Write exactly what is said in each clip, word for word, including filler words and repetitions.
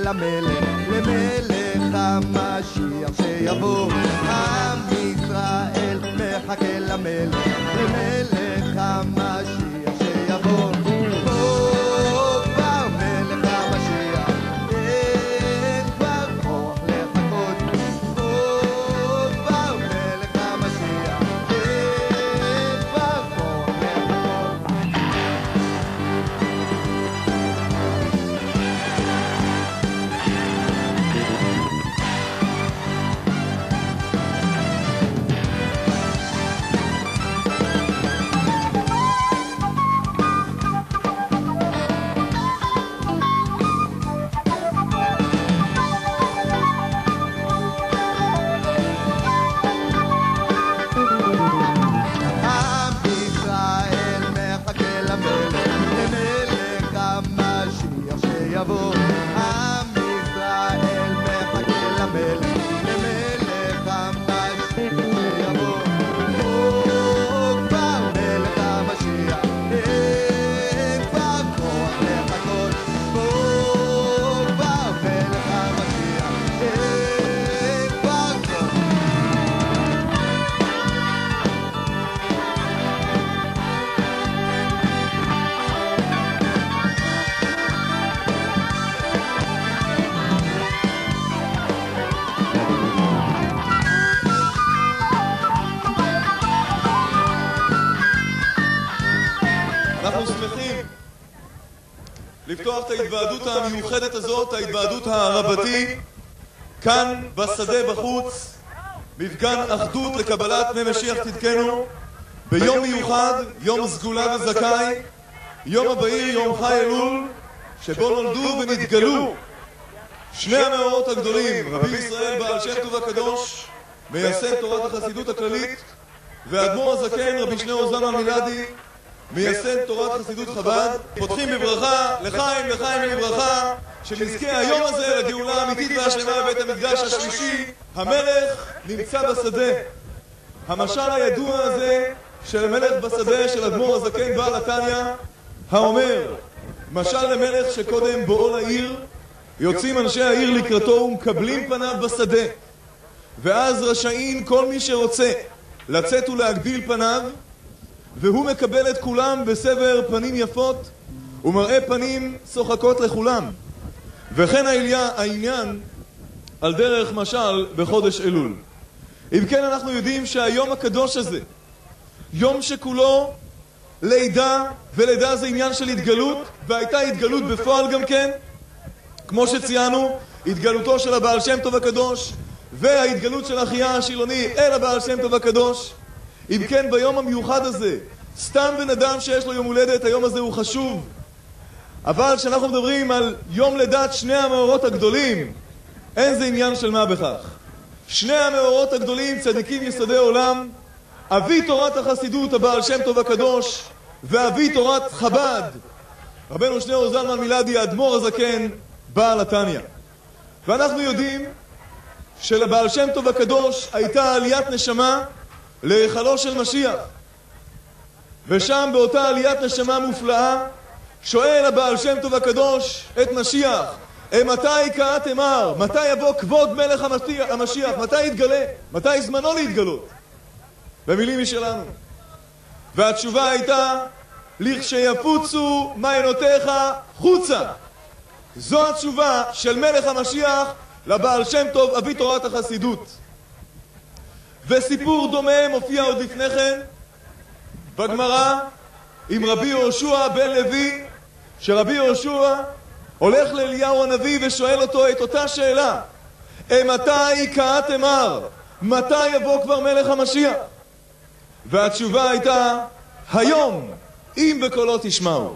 למלך, למלך המשיח שיבוא. עם ישראל מחכה למלך, למלך המשיח שיבוא. בוא כבר מלך המשיח, אין כבר כוח לחכות. בוא כבר מלך המשיח, אין כבר כוח לחכות. אנחנו שמחים לפתוח את ההתוועדות המיוחדת הזאת, ההתוועדות הרבתי, כאן בשדה בחוץ, מפגן אחדות לקבלת פני משיח צדקנו, ביום מיוחד, יום סגולה וזכאי, יום הבהיר, יום חי אלול, שבו נולדו ונתגלו שני המאורות הגדולים, רבי ישראל בעל שם טוב הקדוש, מייסד תורת החסידות הכללית, ואדמו"ר הזקן רבי שניאור זלמן מלאדי, מייסד תורת חסידות חב"ד. פותחים בברכה, לחיים, לחיים ולברכה, שנזכה היום הזה לגאולה האמיתית והשלמה בבית המקדש השלישי. המלך נמצא בשדה. המשל הידוע הזה של המלך בשדה של אדמו"ר הזקן בעל התניא, האומר, משל למלך שקודם בואו לעיר, יוצאים אנשי העיר לקראתו ומקבלים פניו בשדה, ואז רשאים כל מי שרוצה לצאת ולהגדיל פניו, והוא מקבל את כולם בסבר פנים יפות ומראה פנים צוחקות לכולם. וכן העניין על דרך משל בחודש אלול. אם כן, אנחנו יודעים שהיום הקדוש הזה, יום שכולו לידה, ולידה זה עניין של התגלות, והייתה התגלות בפועל גם כן, כמו שציינו, התגלותו של הבעל שם טוב הקדוש וההתגלות של אחיה השילוני אל הבעל שם טוב הקדוש. אם כן, ביום המיוחד הזה, סתם בן אדם שיש לו יום הולדת, היום הזה הוא חשוב. אבל כשאנחנו מדברים על יום לידת שני המאורות הגדולים, אין זה עניין של מה בכך. שני המאורות הגדולים, צדיקים יסודי עולם, אבי תורת החסידות הבעל שם טוב הקדוש, ואבי תורת חב"ד, רבנו שניאור זלמן מלאדי, האדמו"ר הזקן בעל התניא. ואנחנו יודעים שלבעל שם טוב הקדוש הייתה עליית נשמה להיכלו של משיח, ושם באותה עליית נשמה מופלאה שואל הבעל שם טוב הקדוש את משיח, מתי כעת אמר, מתי יבוא כבוד מלך המשיח, מתי יתגלה, מתי זמנו להתגלות? במילים משלנו. והתשובה הייתה, לכשיפוצו מעיינותיך חוצה. זו התשובה של מלך המשיח לבעל שם טוב אבי תורת החסידות. וסיפור דומה מופיע עוד לפני כן בגמרא עם רבי יהושע בן לוי, שרבי יהושע הולך לאליהו הנביא ושואל אותו את אותה שאלה, מתי כעת אמר, מתי יבוא כבר מלך המשיח? והתשובה הייתה, היום, אם בקולו תשמעו.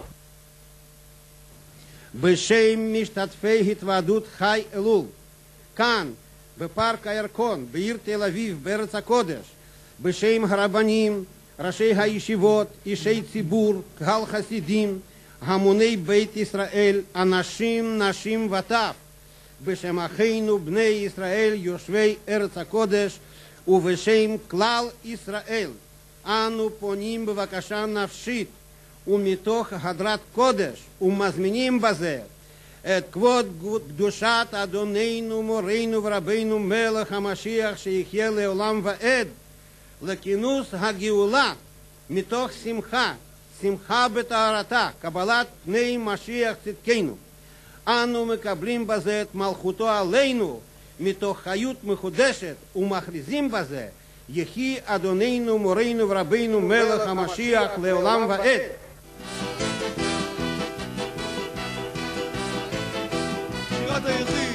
בשם משתתפי התוועדות חי אלול, כאן בפארק הירקון בעיר תל אביב בארץ הקודש, בשם הרבנים, ראשי הישיבות, אישי ציבור, קהל חסידים, המוני בית ישראל, אנשים, נשים וטף, בשם אחינו בני ישראל יושבי ארץ הקודש ובשם כלל ישראל, אנו פונים בבקשה נפשית ומתוך הדרת קודש ומזמינים בזה את כבוד קדושת אדוננו מורנו ורבנו מלך המשיח שיחיה לעולם ועד לכינוס הגאולה מתוך שמחה, שמחה בטהרתה, קבלת פני משיח צדקנו. אנו מקבלים בזה את מלכותו עלינו מתוך חיות מחודשת ומכריזים בזה יחי אדוננו מורנו ורבנו מלך המשיח לעולם ועד. שירת היחיד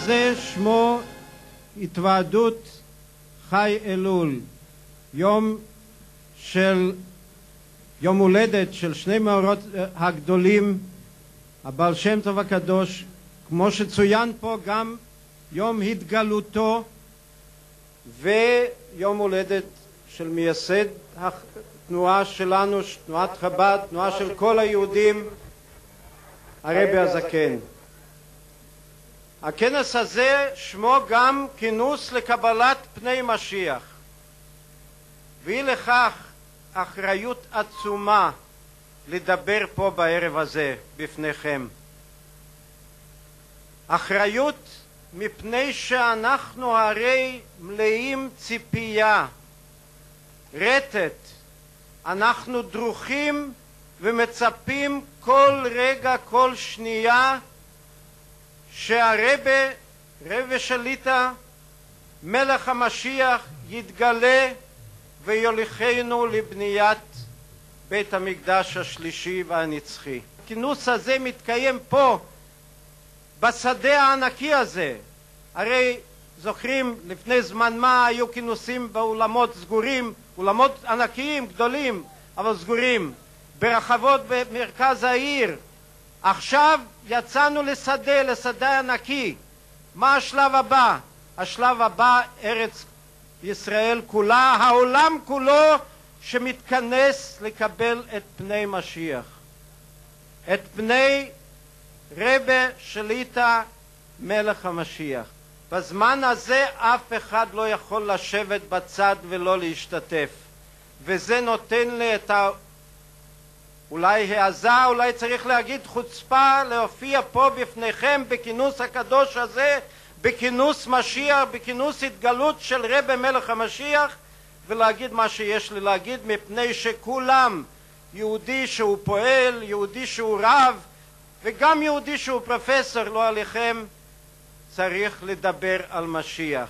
הזה שמו התוועדות חי אלול, יום של יום הולדת של שני מאורות הגדולים, הבעל שם טוב הקדוש, כמו שצוין פה גם יום התגלותו ויום הולדת של מייסד התנועה שלנו, תנועת חב"ד, תנועה של כל היהודים, הרבי הזקן. הכנס הזה שמו גם כינוס לקבלת פני משיח, והיא לכך אחריות עצומה לדבר פה בערב הזה בפניכם. אחריות מפני שאנחנו הרי מלאים ציפייה, רטט, אנחנו דרוכים ומצפים כל רגע, כל שנייה, שהרבי, רבי שליטה, מלך המשיח, יתגלה ויוליכנו לבניית בית המקדש השלישי והנצחי. הכינוס הזה מתקיים פה, בשדה הענקי הזה. הרי זוכרים, לפני זמן מה היו כינוסים באולמות סגורים, אולמות ענקיים, גדולים, אבל סגורים, ברחבות במרכז העיר. עכשיו יצאנו לשדה, לשדה ענקי. מה השלב הבא? השלב הבא, ארץ ישראל כולה, העולם כולו שמתכנס לקבל את פני משיח, את פני רבי שליטה מלך המשיח. בזמן הזה אף אחד לא יכול לשבת בצד ולא להשתתף, וזה נותן לי את ה... אולי העזה, אולי צריך להגיד חוצפה, להופיע פה בפניכם בכינוס הקדוש הזה, בכינוס משיח, בכינוס התגלות של רבי מלך המשיח, ולהגיד מה שיש לי להגיד, מפני שכולם, יהודי שהוא פועל, יהודי שהוא רב, וגם יהודי שהוא פרופסור, לא עליכם, צריך לדבר על משיח.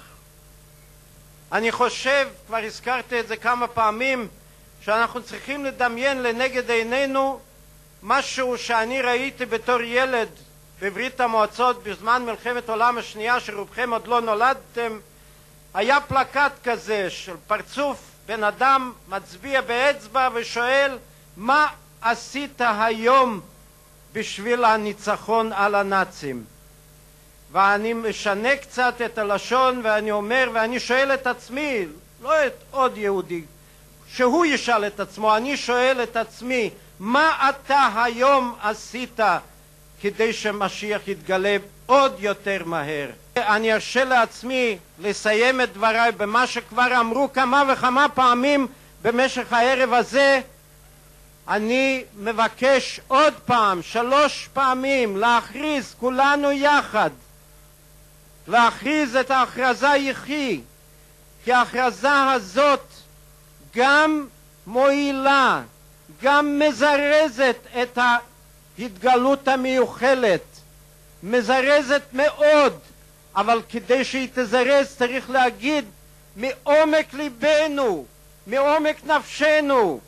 אני חושב, כבר הזכרתי את זה כמה פעמים, שאנחנו צריכים לדמיין לנגד עינינו משהו שאני ראיתי בתור ילד בברית המועצות בזמן מלחמת העולם השנייה, שרובכם עוד לא נולדתם. היה פלקט כזה של פרצוף בן אדם מצביע באצבע ושואל, מה עשית היום בשביל הניצחון על הנאצים? ואני משנה קצת את הלשון ואני אומר, ואני שואל את עצמי, לא את עוד יהודי, שהוא ישאל את עצמו, אני שואל את עצמי, מה אתה היום עשית כדי שמשיח יתגלה עוד יותר מהר? אני ארשה לעצמי לסיים את דבריי במה שכבר אמרו כמה וכמה פעמים במשך הערב הזה. אני מבקש עוד פעם, שלוש פעמים, להכריז כולנו יחד, להכריז את ההכרזה יחי, כי ההכרזה הזאת גם מועילה, גם מזרזת את ההתגלות המיוחלת, מזרזת מאוד, אבל כדי שהיא תזרז צריך להגיד מעומק ליבנו, מעומק נפשנו.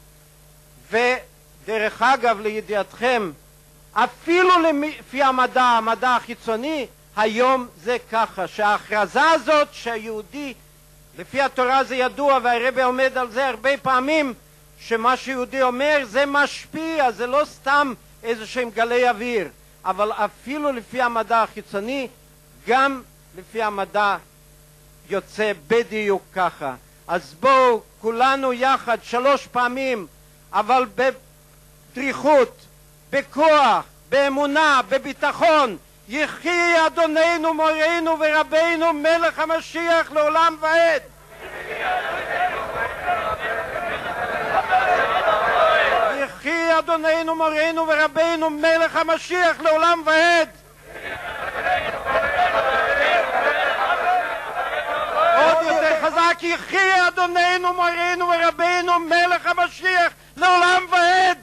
ודרך אגב, לידיעתכם, אפילו לפי המדע, המדע החיצוני, היום זה ככה, שההכרזה הזאת שהיהודי, לפי התורה זה ידוע, והרבי עומד על זה הרבה פעמים, שמה שיהודי אומר זה משפיע, זה לא סתם איזה שהם גלי אוויר, אבל אפילו לפי המדע החיצוני, גם לפי המדע יוצא בדיוק ככה. אז בואו כולנו יחד שלוש פעמים, אבל בדריכות, בכוח, באמונה, בביטחון, יחי אדוננו מורנו ורבנו מלך המשיח לעולם ועד. יחי אדוננו מורנו ורבנו מלך המשיח לעולם ועד. עוד יותר חזק, יחי אדוננו מורנו ורבנו מלך המשיח לעולם ועד.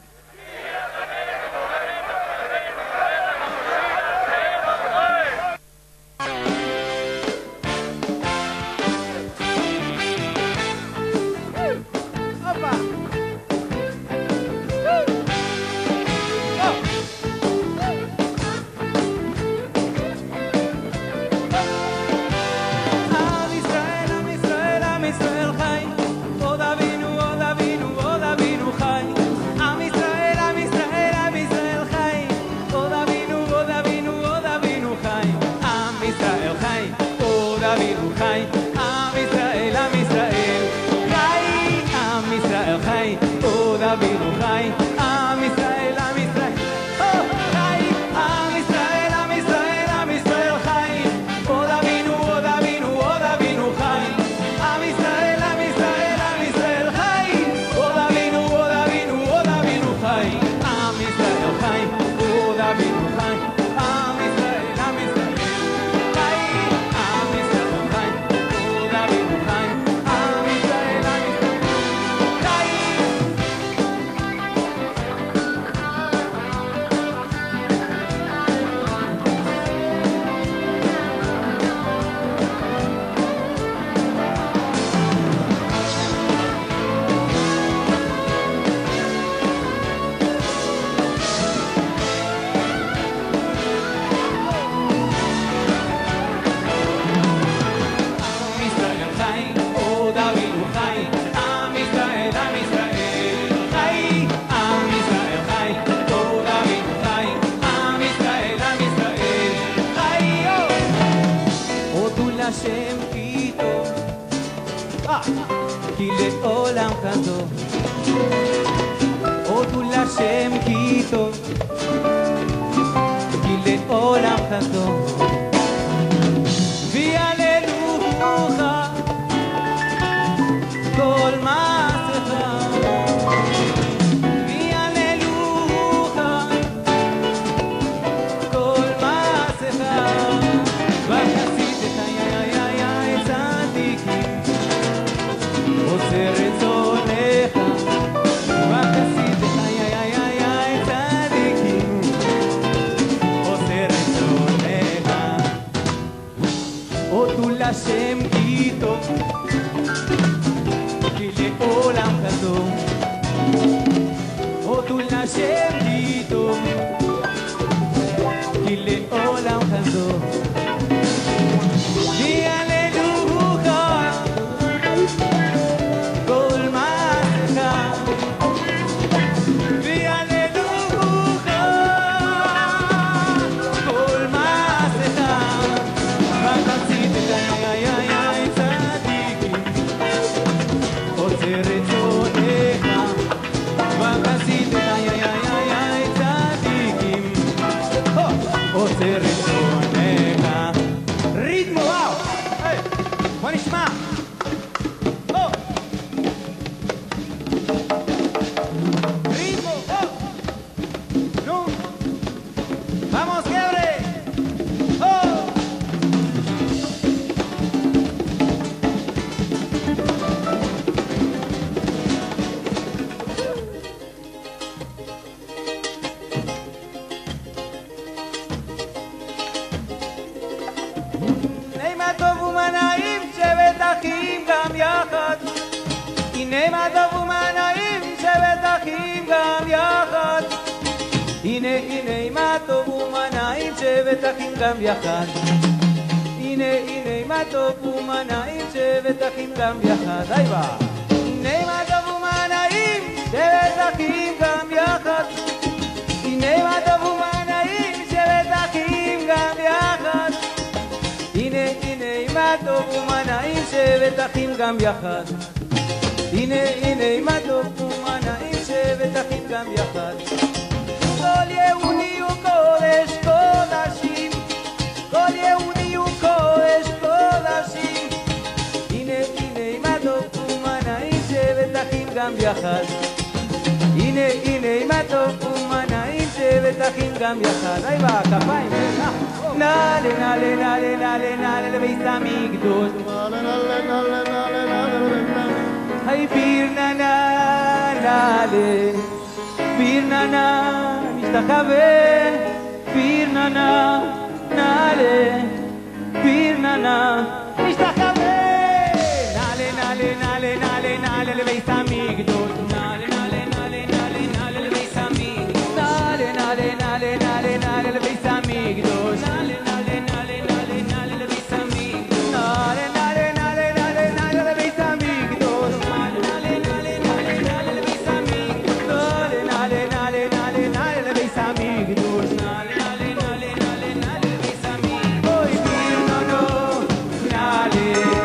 חי, עם ישראל, עם ישראל חי, עם ישראל חי, עוד אבינו חי, עם ישראל, עם ישראל חי, עם ישראל, עם ישראל, עם ישראל חי, עוד אבינו, עוד אבינו, עוד אבינו חי, עם ישראל, עם ישראל, עם ישראל חי, עוד אבינו, עוד אבינו, עוד אבינו חי, עם ישראל חי, עוד אבינו חי, עם ישראל, עם ישראל חי, עם ישראל חי, עוד אבינו חי, עם ישראל, עם ישראל חי. עם ישראל חי, עוד אבינו חי, עם ישראל, עם ישראל חי, עם ישראל חי, עוד אבינו חי, עם ישראל, עם ישראל חי. הודו להשם כי טוב, אה, כי לעולם חסדו. הודו להשם כי טוב, כי לעולם חסדו. ויהללוך כל מעשיך, ויהללוך כל מעשיך, וחסידך יא יא יא צדיקים עושה רצונך, וחסידך יא יא יא צדיקים עושה רצונך. הודו להשם כי טוב, כי לעולם חסדו. הודו להשם כי טוב, כי לעולם חסדו. ויהללוך כל מעשיך, ויהללוך כל מעשיך, וחסידך יא יא יא צדיקים עושה רצונך, וחסידך יא יא יא יא צדיקים עושה רצונך. ריתמו, וואו, היי, בוא נשמע. הו. ריתמו, הו. נו. Vamos, quiebre. הו. הנה מה טוב ומה נעים שבת אחים גם יחד, הנה מה טוב ומה נעים שבת אחים גם יחד, הנה הנה מה טוב ומה נעים שבת אחים גם יחד, הנה הנה מה טוב ומה נעים שבת אחים גם יחד. היי בא. הנה מה טוב ומה נעים שבת אחים גם יחד, הנה מה טוב ומה נעים שבת אחים גם יחד, הנה הנה מה טוב ומה נעים שבת אחים גם יחד, הנה הנה מה טוב ומה נעים שבת אחים גם יחד. כל יהודי הוא קודש קודשים, כל יהודי הוא קודש קודשים, הנה הנה מה טוב ומה נעים שבת אחים גם יחד, הנה הנה מה טוב ומה נעים שבת אחים גם יחד. היי בא, כפיים, נעלה נעלה נעלה נעלה נעלה לבית המקדוש, היי בירנה נעלה בירנה נעלה משתחווה, בירנה נעלה בירנה נעלה משתחווה, נעלה נעלה נעלה נעלה נעלה לבית המקדוש, נעלה נעלה נעלה נעלה נעלה לבית המקדוש, נעלה נעלה נעלה נעלה נעלה לבית המקדוש, נעלה נעלה נעלה נעלה נעלה לבית המקדוש, נעלה נעלה נעלה נעלה נעלה לבית המקדוש, נעלה נעלה נעלה נעלה נעלה לבית המקדוש, נעלה נעלה נעלה נעלה נעלה לבית המקדוש, נעלה נעלה נעלה נעלה נעלה לבית המקדוש, אוי בירנו נעלה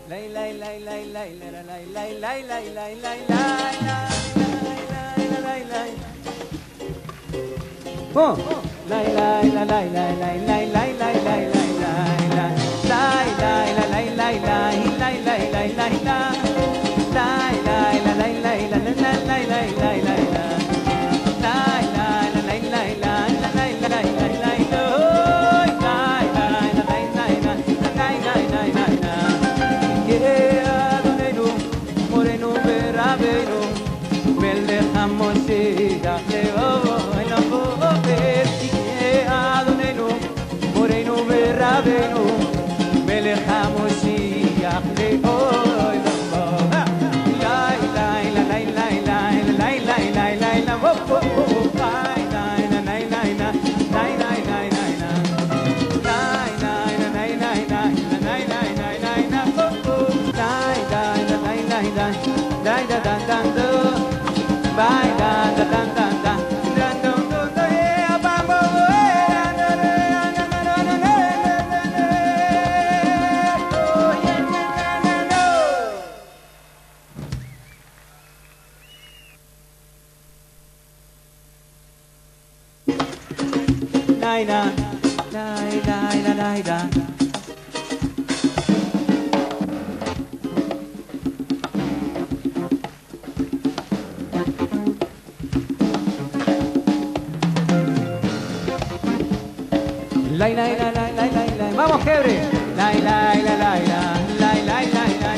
Vamos, Hebre. La la la la la la la la la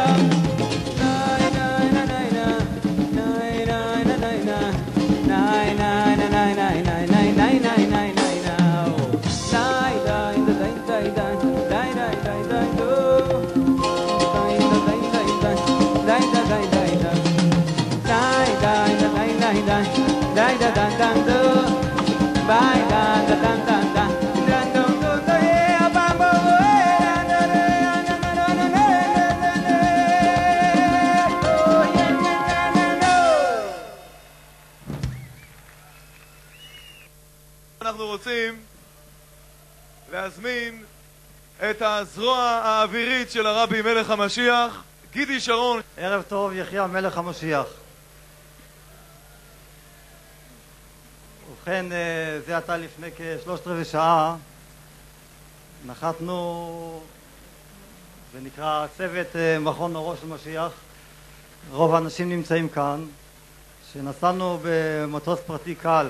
אנחנו רוצים להזמין את הזרוע האווירית של הרבי מלך המשיח, גידי שרון. ערב טוב, יחיה מלך המשיח. ובכן, זה עתה לפני כשלושת רבעי שעה נחתנו, זה נקרא צוות מכון אורו של משיח, רוב האנשים נמצאים כאן, שנסענו במטוס פרטי קל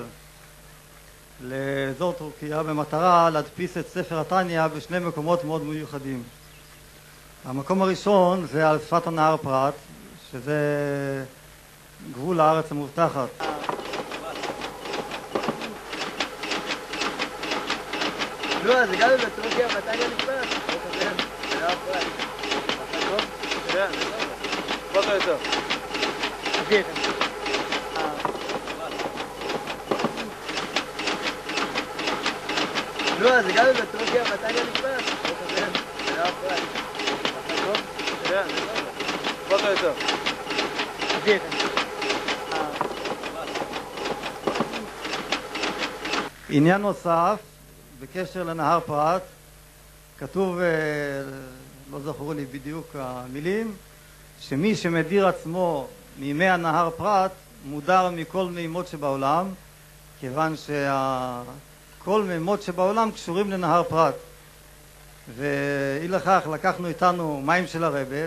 לאזור טורקיה במטרה להדפיס את ספר התניא בשני מקומות מאוד מיוחדים. המקום הראשון זה על שפת הנהר פרת, שזה גבול הארץ המובטחת. לא, זה גם בטורקיה בתניא נדפס. זה היה פרט. כן, פחות או יותר. לא, זה גם בטורקיה בתניא נדפס. זה היה פרט. כן, פחות או יותר. עניין נוסף בקשר לנהר פרת, כתוב, לא זכרו לי בדיוק המילים, שמי שמדיר עצמו מימי הנהר פרת מודר מכל מימות שבעולם, כיוון שכל מימות שבעולם קשורים לנהר פרת. ואי לכך לקחנו איתנו מים של הרבה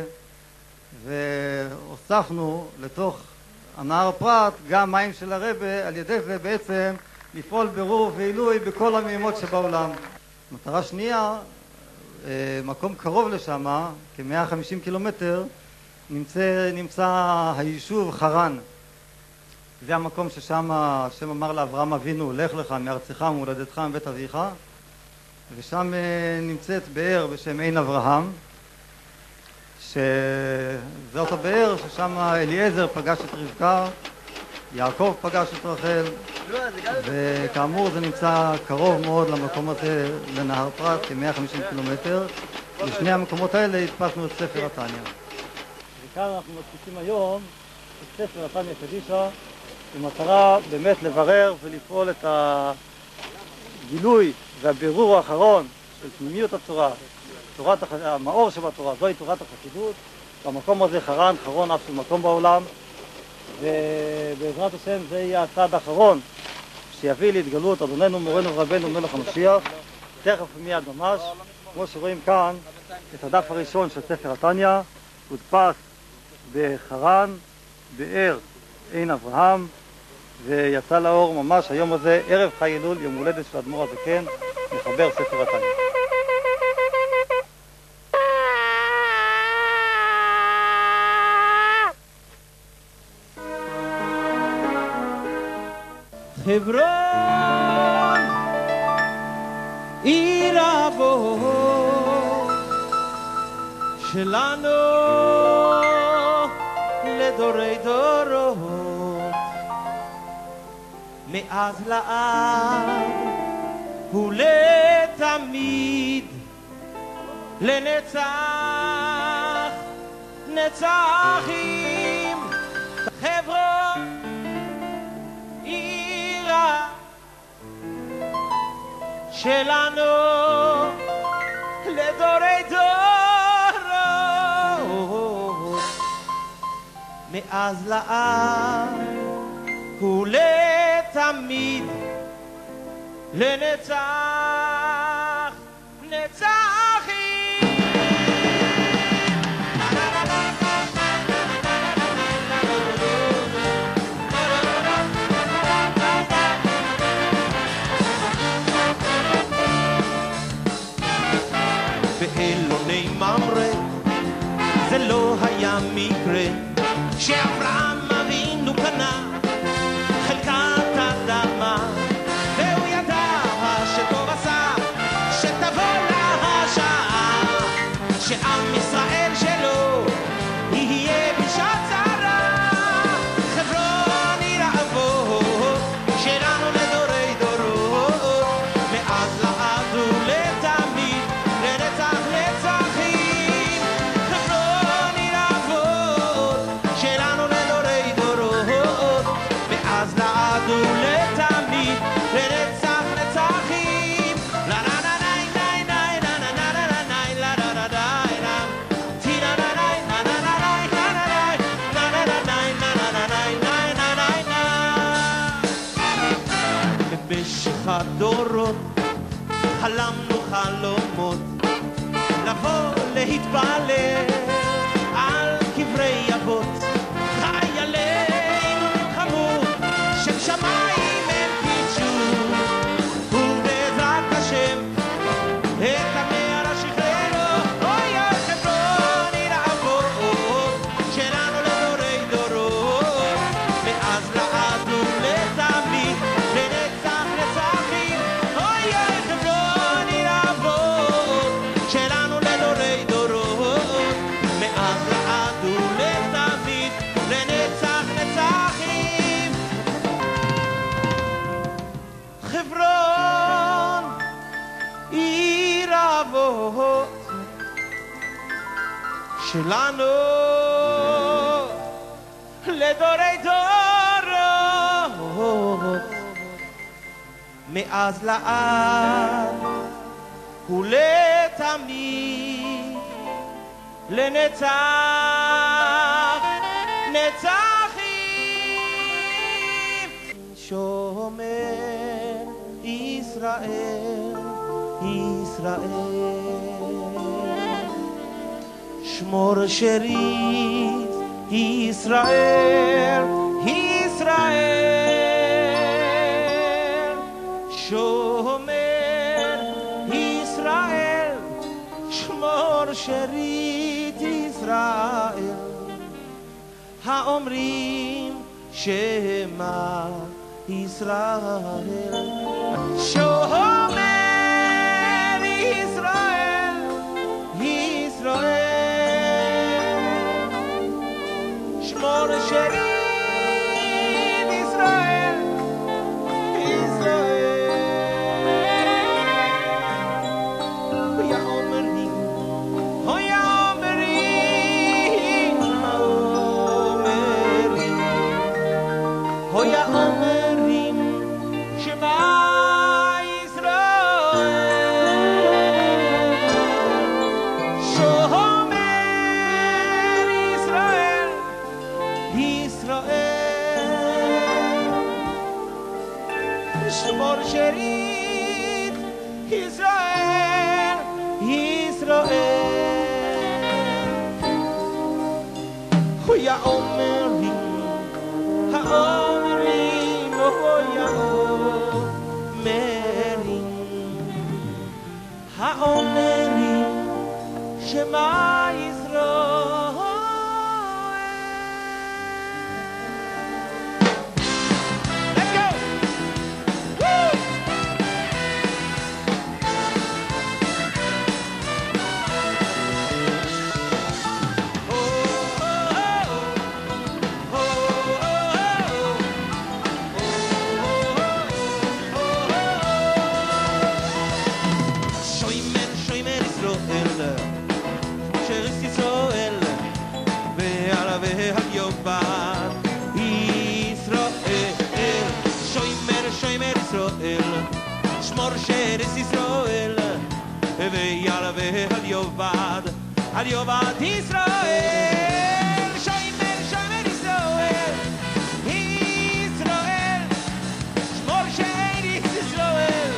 והוספנו לתוך הנהר פרת גם מים של הרבה, על ידי זה בעצם לפעול ברור ועילוי בכל המימות שבעולם. מטרה שנייה, מקום קרוב לשם, כ-מאה וחמישים קילומטר, נמצא, נמצא היישוב חרן. זה המקום ששם השם אמר לאברהם אבינו, לך לך מארצך ומולדתך מבית אביך, ושם נמצאת באר בשם עין אברהם, שזה אותו באר ששם אליעזר פגש את רבקה, יעקב פגש את רחל, וכאמור זה נמצא קרוב מאוד למקום הזה, לנהר פרת, כ-מאה וחמישים קילומטר. בשני המקומות האלה הדפסנו את ספר התניא. וכאן אנחנו מדפיסים היום את ספר התניא קדישא, במטרה באמת לברר ולפעול את הגילוי והבירור האחרון של פנימיות התורה תורת הח... המאור שבתורה, זוהי תורת החסידות. במקום הזה חרן, חרון אף של מקום בעולם, ובעזרת השם זה יהיה הצעד האחרון שיביא להתגלות אדוננו מורנו ורבנו מלך המשיח, תכף מיד ממש. כמו שרואים כאן את הדף הראשון של ספר התניא, הודפס בחרן, באר עין אברהם, ויצא לאור ממש היום הזה, ערב חי אלול, יום הולדת של אדמו"ר הזקן, מחבר ספר התניא. חברון עיר אבות שלנו לדורי דורות, מאז לעד ולתמיד, לנצח נצחים. חברון עירה שלנו לדורי דורות, מאז לעד ולתמיד, לנצח נצחים. באלוני ממרא זה לא היה מקרה שאברהם אבינו קנה חלקת אדמה, והוא ידע שטוב עשה שתבוא לה השעה, שעם ישראל שלו יהיה בשעת צרה. חברון עיר האבות שלנו לדורי דורות, מאז לעד ולתמיד, לנצח נצחים. חברון עיר האבות שלנו לדורי דורות, מאז לעד ולתמיד, לנצח נצחים. לה לה לה לה לה לה לה לה לה לה לה לה לה לה לה טי לה לה לה לה לה לה לה לה לה לה לה לה. במשך הדורות חלמנו חלומות לבוא להתפלל על קברי אבות. חיילינו נלחמו שם שמיים הם קידשו, ובעזרת השם את המערה שחררו. אוי אוי חברון עיר האבות שלנו לדורי דורות, מאז לעד ולתמיד, לנצח נצחים. אוי אוי חברון עיר האבות שלנו לדורי דורות, מאז לעד ולתמיד, לנצח נצחים. חברון עיר האבות שלנו לדורי דורות, מאז לעד ולתמיד, לנצח נצחים. שומר ישראל ישראל, שמור שארית ישראל ישראל, שומר ישראל, שמור שארית ישראל, האומרים שמה ישראל. שומר ישראל ישראל, שמור שארית ישראל ישראל. הויה אומרים, הויה אומרים, אומרים, הויה אומרים שמע ישראל, אוי האומרים, האומרים, אוי האומרים, האומרים שמע ישראל. Let's go! Woo! שמור שרס ישראל ויעלה על יובד על יובד ישראל שוימר שוימר ישראל ישראל שמור שרס ישראל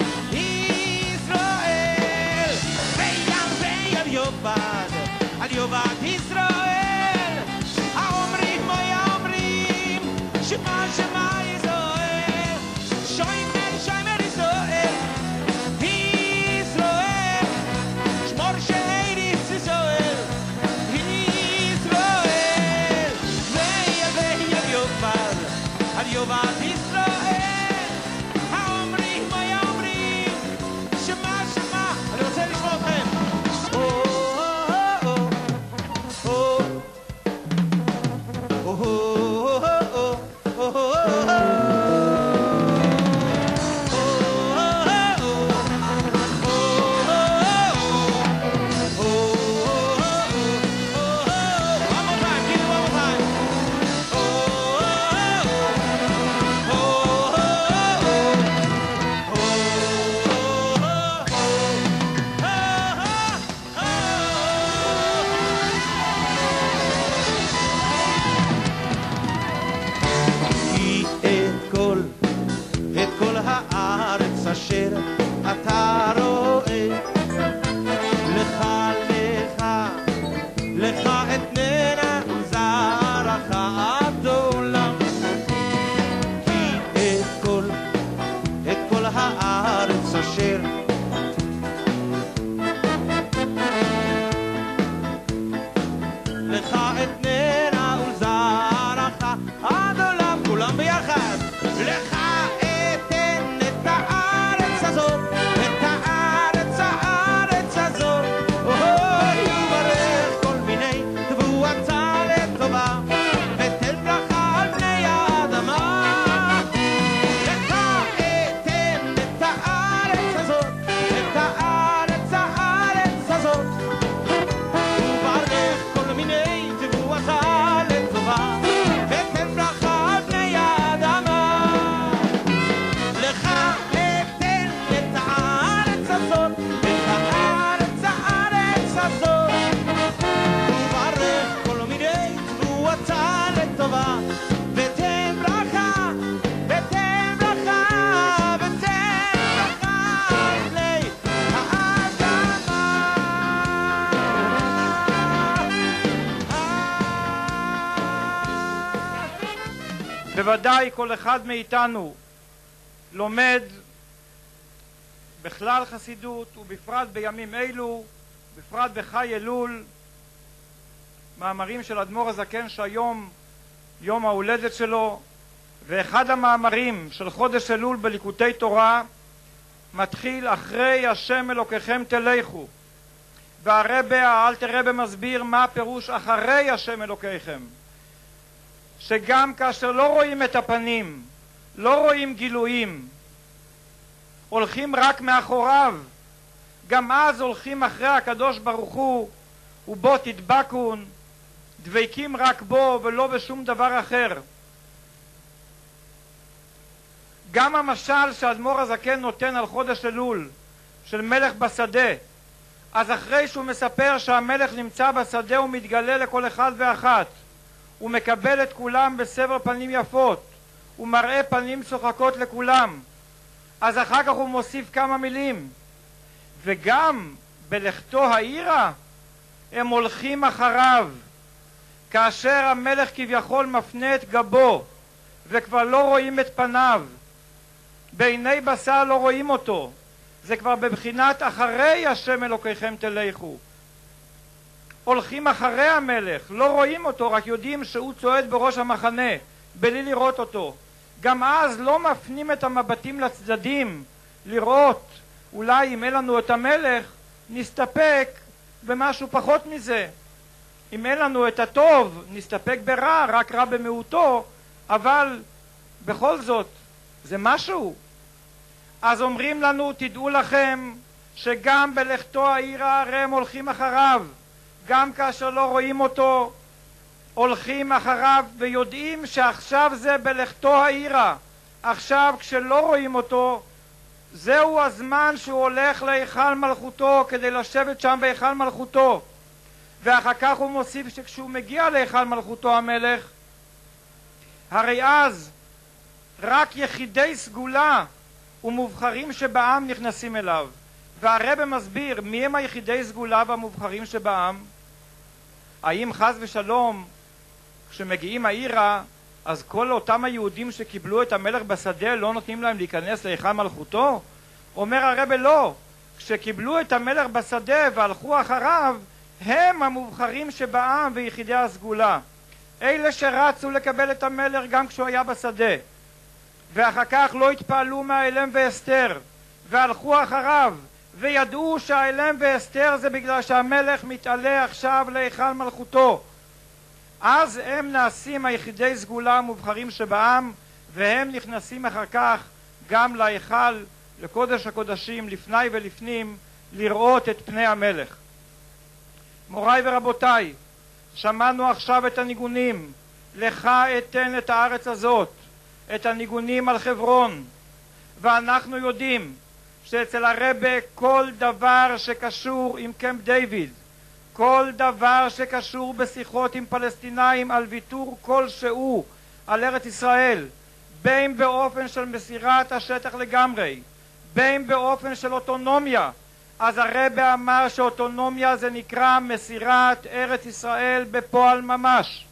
ישראל ויעלה על יובד על יובד ישראל האומרים מה אומרים שמה שמה ישראל שוימר יובד ישראל האומרים מה אומרים שמה שמה אני רוצה לשמוע אתכם אשר אתה רואה לך לך לך אתננה זרעך עד עולם כי את כל את כל הארץ אשר לך אתננה זרעך עד עולם כולם ביחד לך בוודאי כל אחד מאיתנו לומד בכלל חסידות ובפרט בימים אלו, בפרט בחי אלול, מאמרים של אדמו"ר הזקן שהיום יום ההולדת שלו, ואחד המאמרים של חודש אלול בליקוטי תורה מתחיל אחרי השם אלוקיכם תלכו, והרבה האלטר רבה מסביר מה פירוש אחרי השם אלוקיכם, שגם כאשר לא רואים את הפנים, לא רואים גילויים, הולכים רק מאחוריו, גם אז הולכים אחרי הקדוש ברוך הוא, ובו תדבקון, דבקים רק בו ולא בשום דבר אחר. גם המשל שהאדמו"ר הזקן נותן על חודש אלול של מלך בשדה, אז אחרי שהוא מספר שהמלך נמצא בשדה הוא מתגלה לכל אחד ואחת, הוא מקבל את כולם בסבר פנים יפות, הוא מראה פנים צוחקות לכולם, אז אחר כך הוא מוסיף כמה מילים, וגם בלכתו העירה הם הולכים אחריו, כאשר המלך כביכול מפנה את גבו וכבר לא רואים את פניו, בעיני בשר לא רואים אותו, זה כבר בבחינת אחרי השם אלוקיכם תלכו. הולכים אחרי המלך, לא רואים אותו, רק יודעים שהוא צועד בראש המחנה, בלי לראות אותו. גם אז לא מפנים את המבטים לצדדים, לראות, אולי אם אין לנו את המלך, נסתפק במשהו פחות מזה. אם אין לנו את הטוב, נסתפק ברע, רק רע במיעוטו, אבל בכל זאת, זה משהו. אז אומרים לנו, תדעו לכם, שגם בלכתו העירה הרי הם הולכים אחריו, גם כאשר לא רואים אותו, הולכים אחריו ויודעים שעכשיו זה בלכתו העירה. עכשיו כשלא רואים אותו, זהו הזמן שהוא הולך להיכל מלכותו כדי לשבת שם בהיכל מלכותו. ואחר כך הוא מוסיף שכשהוא מגיע להיכל מלכותו המלך, הרי אז רק יחידי סגולה ומובחרים שבעם נכנסים אליו. והרב מסביר מי הם היחידי סגולה והמובחרים שבעם. האם חס ושלום כשמגיעים העירה אז כל אותם היהודים שקיבלו את המלך בשדה לא נותנים להם להיכנס להיכל מלכותו? אומר הרב לא, כשקיבלו את המלך בשדה והלכו אחריו, הם המובחרים שבעם ויחידי הסגולה, אלה שרצו לקבל את המלך גם כשהוא היה בשדה, ואחר כך לא התפעלו מהאלם ואסתר והלכו אחריו וידעו שהאלם ואסתר זה בגלל שהמלך מתעלה עכשיו להיכל מלכותו. אז הם נעשים היחידי סגולה המובחרים שבעם, והם נכנסים אחר כך גם להיכל, לקודש הקודשים, לפני ולפנים, לראות את פני המלך. מוריי ורבותיי, שמענו עכשיו את הניגונים, לך אתן את הארץ הזאת, את הניגונים על חברון, ואנחנו יודעים שאצל הרבה כל דבר שקשור עם קמפ דיוויד, כל דבר שקשור בשיחות עם פלסטינאים על ויתור כלשהו על ארץ ישראל, בין באופן של מסירת השטח לגמרי, בין באופן של אוטונומיה, אז הרבה אמר שאוטונומיה זה נקרא מסירת ארץ ישראל בפועל ממש.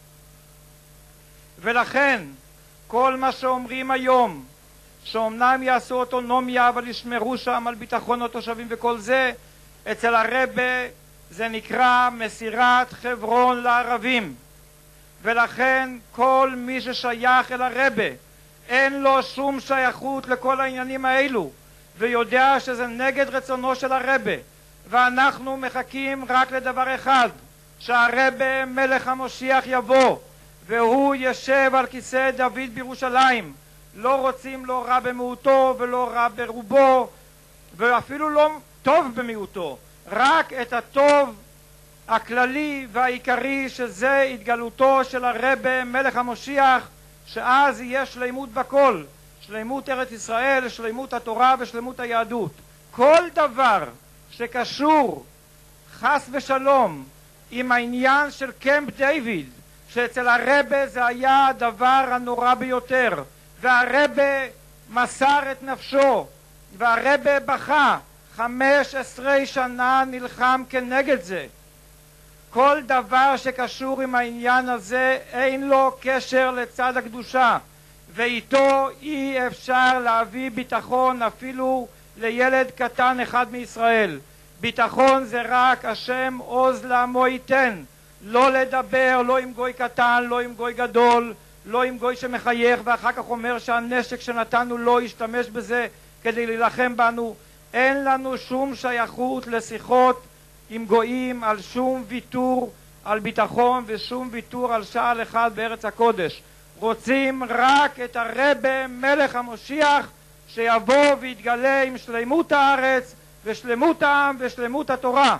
ולכן כל מה שאומרים היום, שאומנם יעשו אוטונומיה אבל ישמרו שם על ביטחון התושבים וכל זה, אצל הרבה זה נקרא מסירת חברון לערבים. ולכן כל מי ששייך אל הרבה אין לו שום שייכות לכל העניינים האלו, ויודע שזה נגד רצונו של הרבה, ואנחנו מחכים רק לדבר אחד, שהרבה מלך המשיח יבוא והוא ישב על כיסא דוד בירושלים. לא רוצים לא רע במיעוטו ולא רע ברובו ואפילו לא טוב במיעוטו, רק את הטוב הכללי והעיקרי, שזה התגלותו של הרבה מלך המשיח, שאז יהיה שלמות בכל, שלמות ארץ ישראל, שלמות התורה ושלמות היהדות. כל דבר שקשור חס ושלום עם העניין של קמפ דיוויד, שאצל הרבה זה היה הדבר הנורא ביותר, והרבה מסר את נפשו, והרבה בכה, חמש עשרה שנה נלחם כנגד זה. כל דבר שקשור עם העניין הזה אין לו קשר לצד הקדושה, ואיתו אי אפשר להביא ביטחון אפילו לילד קטן אחד מישראל. ביטחון זה רק השם עוז לעמו ייתן, לא לדבר לא עם גוי קטן, לא עם גוי גדול, לא עם גוי שמחייך ואחר כך אומר שהנשק שנתנו לא ישתמש בזה כדי להילחם בנו. אין לנו שום שייכות לשיחות עם גויים על שום ויתור על ביטחון ושום ויתור על שעל אחד בארץ הקודש. רוצים רק את הרבה מלך המשיח שיבוא ויתגלה עם שלמות הארץ ושלמות העם ושלמות התורה.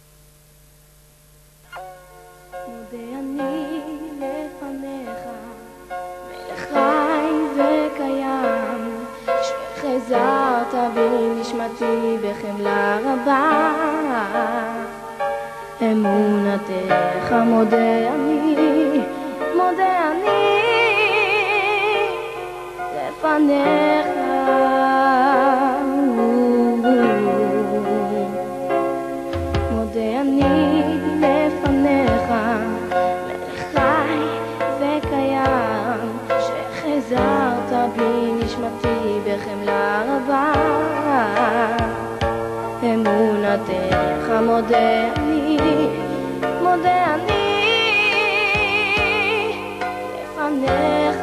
מודה אני לפניך, מלך חי וקיים, שחזרת בי נשמתי בחמלה רבה. אמונתך מודה אני, מודה אני לפניך. מודה אני לפניך, מלך מודה אני, מודה אני לפניך.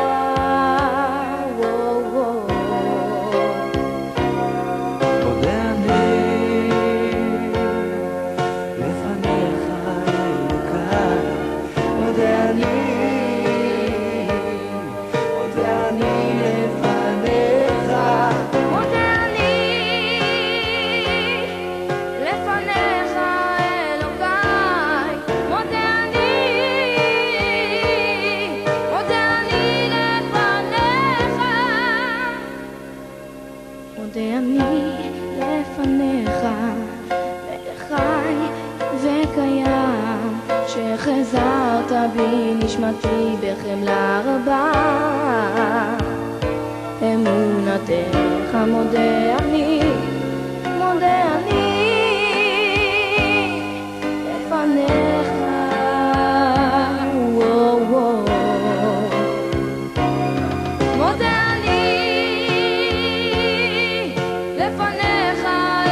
חזרת בי נשמתי בחמלה רבה, אמונתך מודה אני, מודה אני לפניך. מודה אני לפניך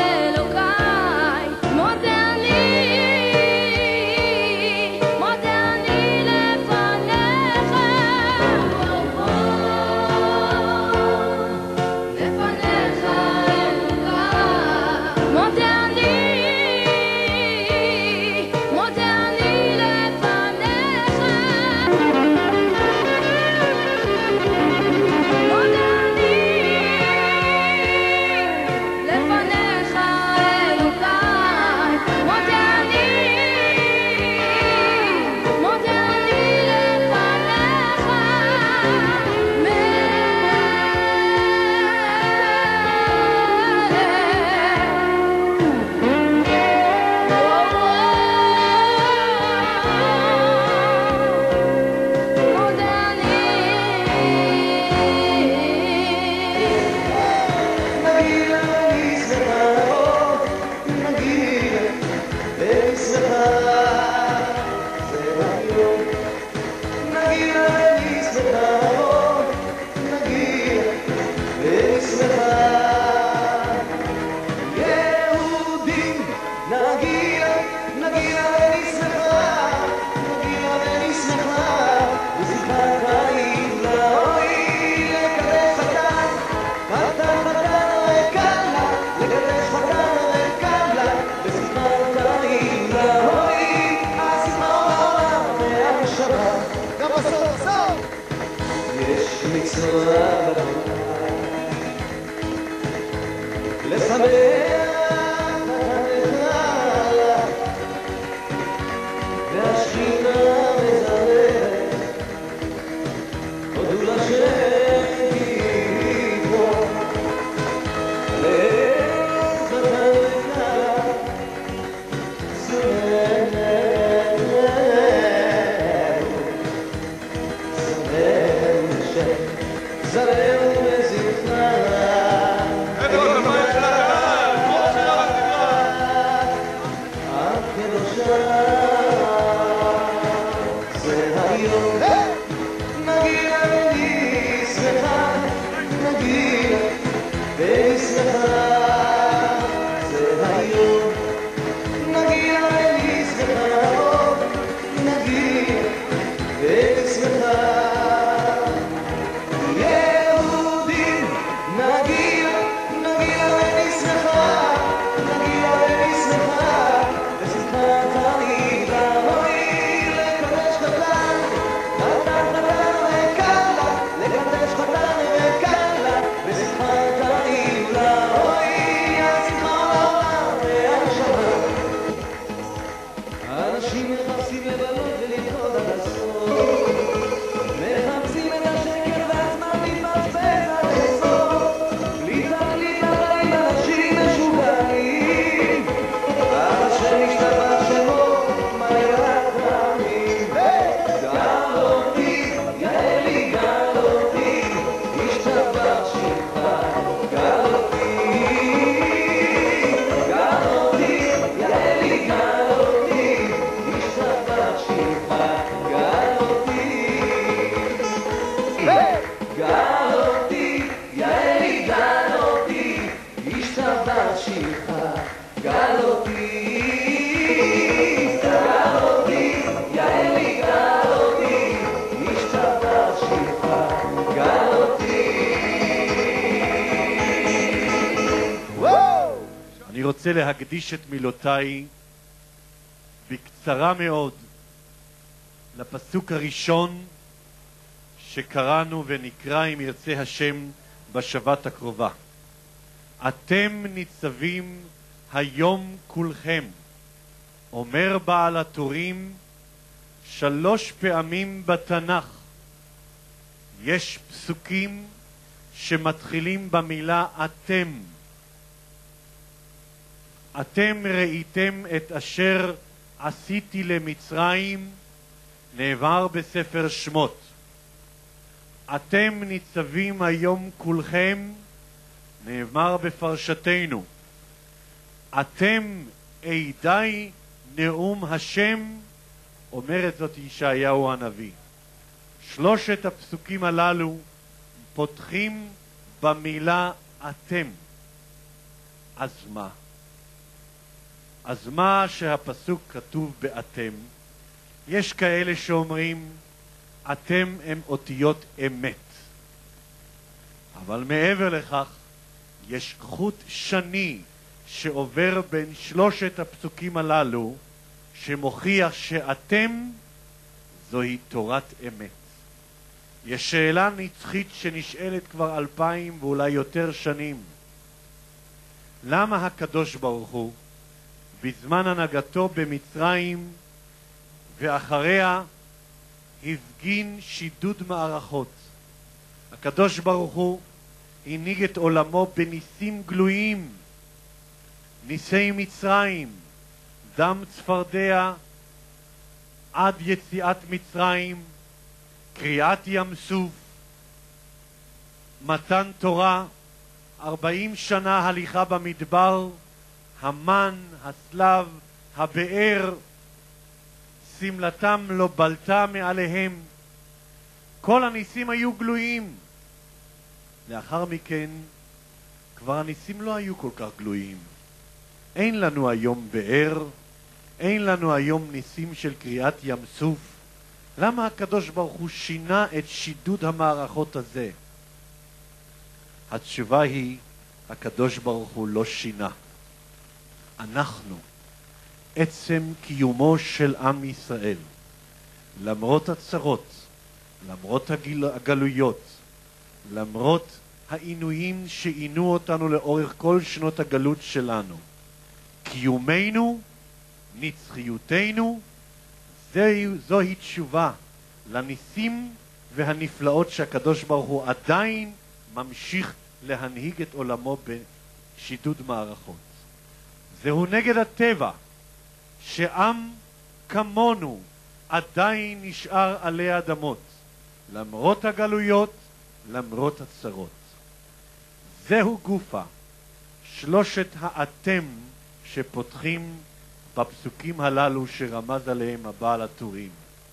אלוקיי, מודה Galotti רוצה להקדיש את מילותיי בקצרה מאוד לפסוק הראשון שקראנו ונקרא אם ירצה השם בשבת הקרובה. אתם ניצבים היום כולכם, אומר בעל התורים שלוש פעמים בתנ"ך. יש פסוקים שמתחילים במילה אתם. אתם ראיתם את אשר עשיתי למצרים, נאמר בספר שמות. אתם ניצבים היום כולכם, נאמר בפרשתנו. אתם עדי נאום השם, אומר את זאת ישעיהו הנביא. שלושת הפסוקים הללו פותחים במילה אתם. אז מה? אז מה שהפסוק כתוב באתם? יש כאלה שאומרים אתם הם אותיות אמת. אבל מעבר לכך יש חוט שני שעובר בין שלושת הפסוקים הללו שמוכיח שאתם זוהי תורת אמת. יש שאלה נצחית שנשאלת כבר אלפיים ואולי יותר שנים. למה הקדוש ברוך הוא בזמן הנהגתו במצרים ואחריה הפגין שידוד מערכות? הקדוש ברוך הוא הנהיג את עולמו בניסים גלויים, ניסי מצרים, דם צפרדע עד יציאת מצרים, קריאת ים סוף, מתן תורה, ארבעים שנה הליכה במדבר, המן, הסלב, הבאר, סמלתם לא בלטה מעליהם. כל הניסים היו גלויים. לאחר מכן כבר הניסים לא היו כל כך גלויים. אין לנו היום באר, אין לנו היום ניסים של קריאת ים סוף. למה הקדוש ברוך הוא שינה את שידוד המערכות הזה? התשובה היא, הקדוש ברוך הוא לא שינה. אנחנו, עצם קיומו של עם ישראל, למרות הצרות, למרות הגיל, הגלויות, למרות העינויים שעינו אותנו לאורך כל שנות הגלות שלנו, קיומנו, נצחיותנו, זוהי, זוהי תשובה לניסים והנפלאות שהקדוש ברוך הוא עדיין ממשיך להנהיג את עולמו בשידוד מערכות. זהו נגד הטבע שעם כמונו עדיין נשאר עלי אדמות, למרות הגלויות, למרות הצרות. זהו גופה שלושת האתם שפותחים בפסוקים הללו שרמז עליהם הבעל התורים.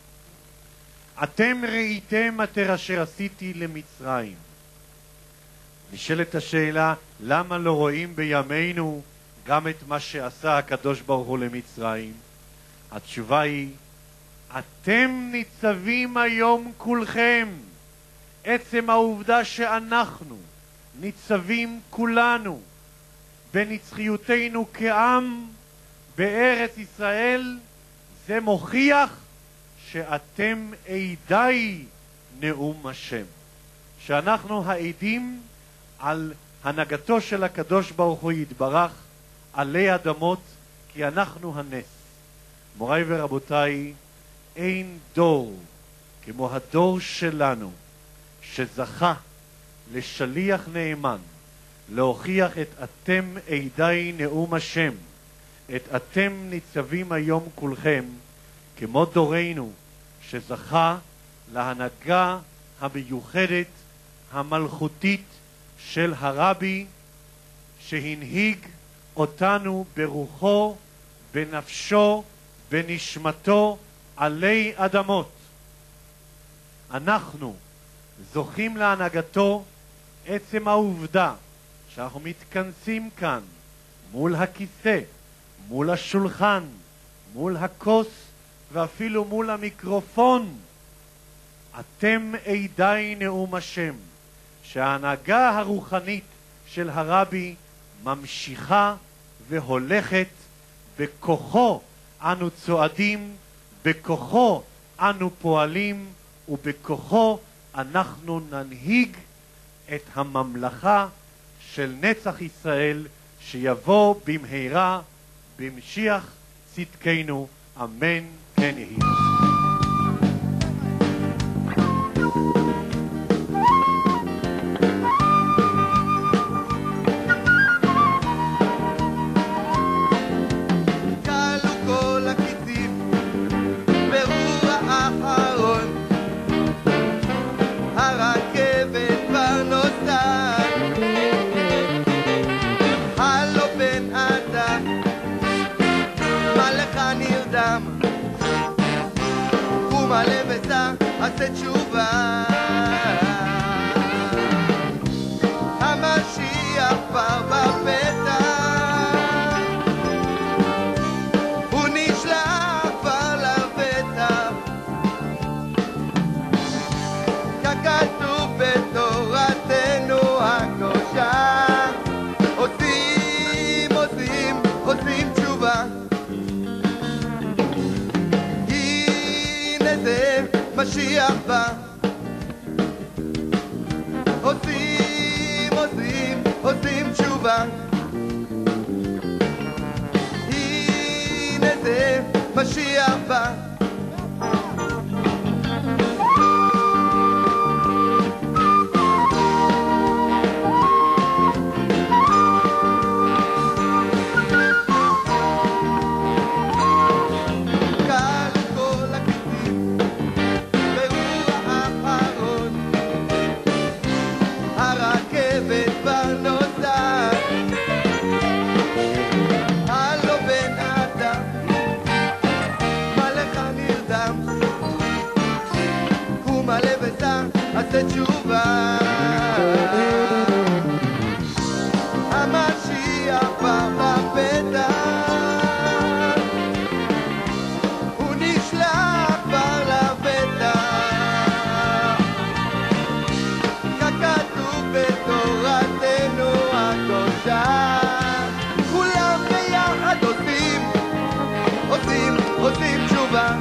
אתם ראיתם את אשר עשיתי למצרים. נשאלת השאלה, למה לא רואים בימינו גם את מה שעשה הקדוש ברוך הוא למצרים? התשובה היא, אתם ניצבים היום כולכם. עצם העובדה שאנחנו ניצבים כולנו בנצחיותנו כעם בארץ ישראל, זה מוכיח שאתם עדי נאום השם. שאנחנו העדים על הנהגתו של הקדוש ברוך הוא יתברך עלי אדמות, כי אנחנו הנס. מוריי ורבותיי, אין דור כמו הדור שלנו שזכה לשליח נאמן להוכיח את אתם עדי נאום השם, את אתם ניצבים היום כולכם, כמו דורנו שזכה להנהגה המיוחדת המלכותית של הרבי שהנהיג אותנו ברוחו, בנפשו, בנשמתו עלי אדמות. אנחנו זוכים להנהגתו. עצם העובדה שאנחנו מתכנסים כאן מול הכיסא, מול השולחן, מול הכוס ואפילו מול המיקרופון, אתם עדי נאום השם, שההנהגה הרוחנית של הרבי ממשיכה והולכת, בכוחו אנו צועדים, בכוחו אנו פועלים, ובכוחו אנחנו ננהיג את הממלכה של נצח ישראל, שיבוא במהרה במשיח צדקנו, אמן כן יהי. עשה תשובה, המשיח כבר בפתח, הוא נשלח כבר לבטח, ככתוב בתורתנו הקדושה, עושים, עושים, עושים תשובה. הנה זה משיח בא, עושים, עושים, עושים תשובה. הנה זה משיח בא. עשה תשובה, המשיח כבר בפתח, הוא נשלח כבר לבטח, ככתוב בתורתנו הקדושה, כולם ביחד עושים, עושים, עושים תשובה.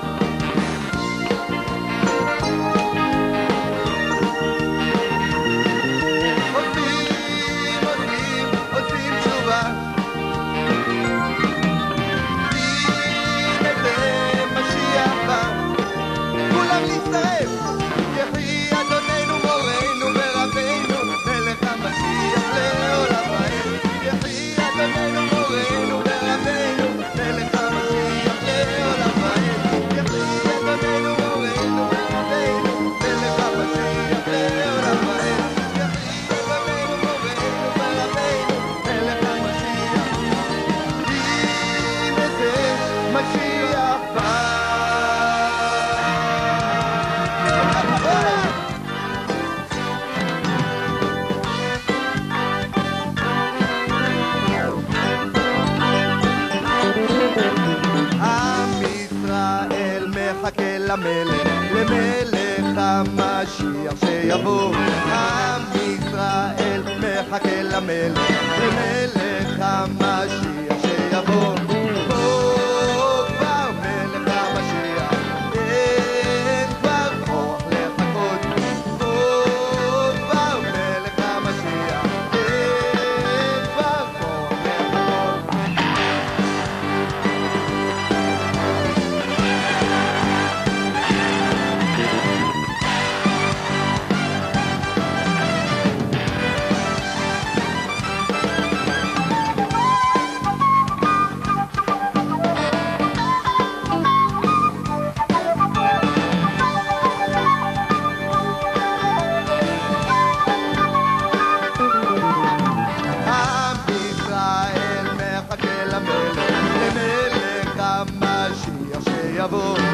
למלך, למלך המשיח שיבוא. עם ישראל מחכה למלך, למלך המשיח שיבוא. פה כבר מלך המשיח, אין כבר כוח לחכות. פה כבר מלך המשיח, אין כבר כוח לחכות. עם ישראל מחכה למלך, למלך המשיח שיבוא.